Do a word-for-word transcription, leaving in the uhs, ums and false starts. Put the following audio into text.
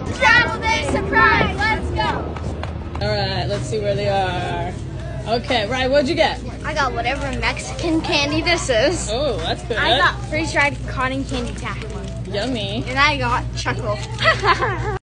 Travel Day surprise. Let's go. All right, let's see where they are. Okay, Ryan, what'd you get? I got whatever Mexican candy this is. Oh, that's good. I got freeze-dried cotton candy taffy. Yummy. And I got Chuckle.